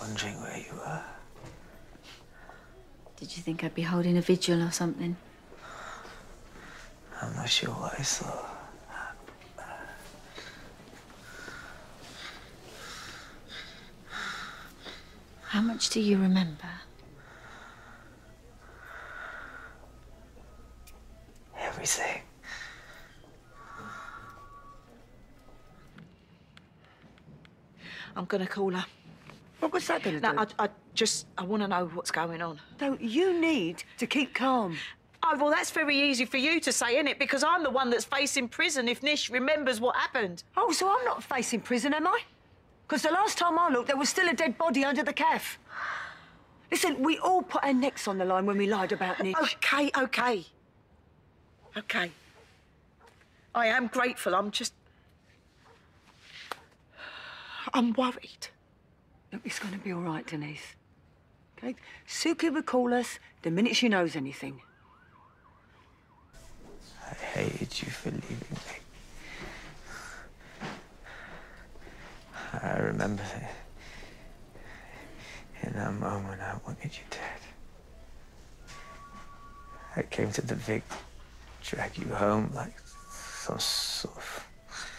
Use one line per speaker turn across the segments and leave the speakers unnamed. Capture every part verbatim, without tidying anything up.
wondering where you were.
Did you think I'd be holding a vigil or something?
I'm not sure what I saw.
How much do you remember?
Everything.
I'm gonna call her.
What was that gonna
No,
do?
I, I just, I want to know what's going on.
No, you need to keep calm.
Oh, well, that's very easy for you to say, isn't it? Because I'm the one that's facing prison if Nish remembers what happened.
Oh, so I'm not facing prison, am I? Because the last time I looked, there was still a dead body under the calf. Listen, we all put our necks on the line when we lied about Nish.
OK, OK. OK. I am grateful. I'm just... I'm worried.
Look, it's going to be all right, Denise. OK? Suki will call us the minute she knows anything.
I hated you for leaving me. I remember in that moment I wanted you dead. I came to the Vic, drag you home like some sort of...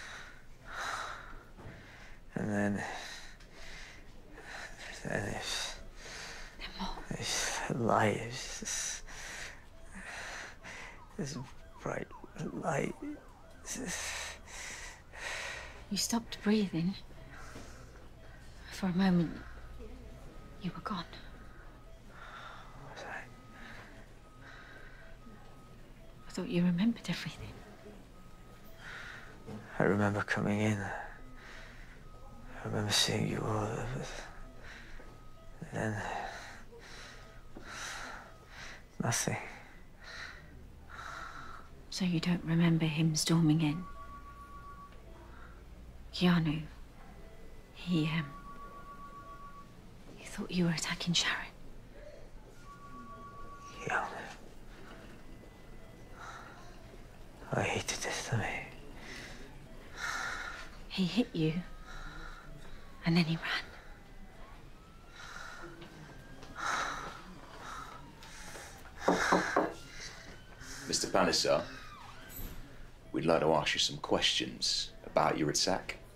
And then... Then this... This light is just... This bright light... Just...
You stopped breathing. For a moment, you were gone.
Was I?
I thought you remembered everything.
I remember coming in. I remember seeing you all. And then... nothing.
So you don't remember him storming in? Keanu, he, um... he thought you were attacking Sharon.
Keanu. I hated this to me.
He hit you, and then he ran.
Mister Palliser, we'd like to ask you some questions about your attack.